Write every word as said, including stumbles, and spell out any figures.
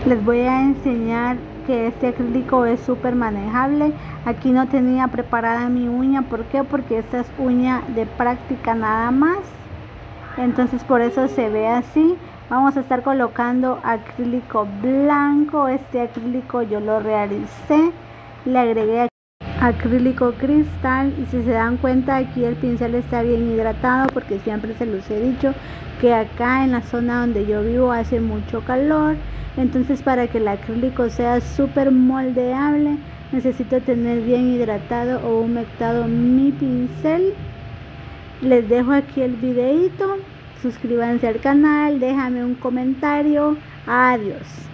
Les voy a enseñar que este acrílico es súper manejable. Aquí no tenía preparada mi uña. ¿Por qué? Porque esta es uña de práctica nada más. Entonces por eso se ve así. Vamos a estar colocando acrílico blanco. Este acrílico yo lo realicé. Le agregué acrílico cristal y si se dan cuenta aquí el pincel está bien hidratado porque siempre se los he dicho que acá en la zona donde yo vivo hace mucho calor. Entonces para que el acrílico sea súper moldeable necesito tener bien hidratado o humectado mi pincel. Les dejo aquí el videito, suscríbanse al canal, déjame un comentario, adiós.